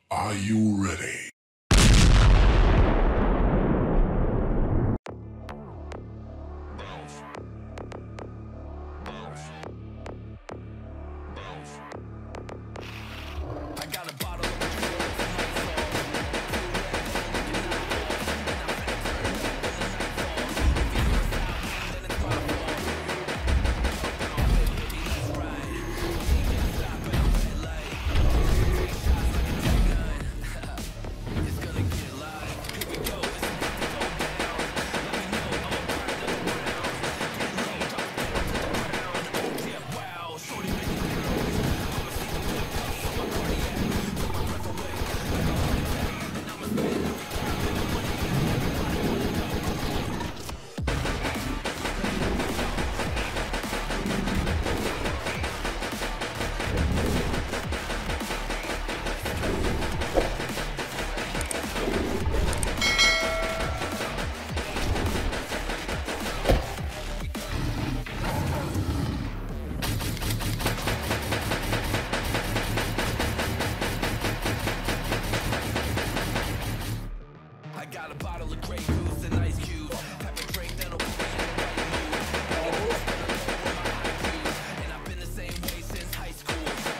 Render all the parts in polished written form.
Are you ready? I got a bottle of Grey Goose and Ice Cube. Have a drink that'll put me in the right mood. And I've been the same way since high school.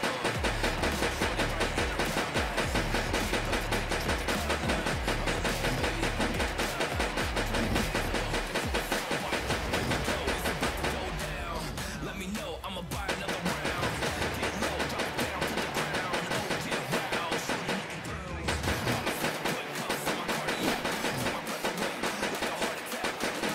Let me know, I'ma buy another round. Get low, drop it down to the ground. Oh dear, wow, shorty looking through. All of a sudden, put cuffs on my cardiac. Took my breath away like a heart attack.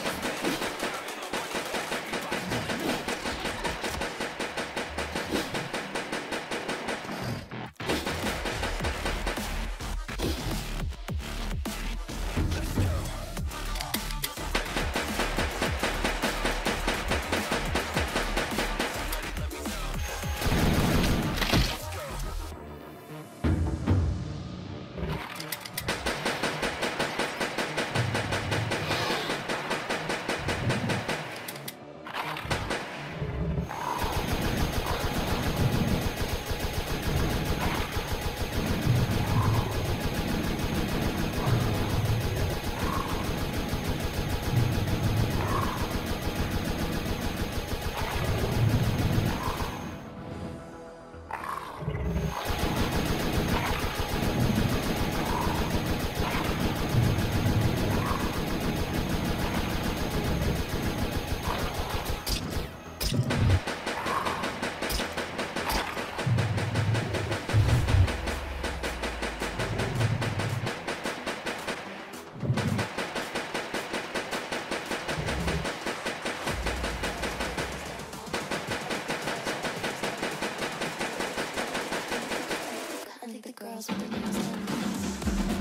Let's go. I think the girls with their nails done.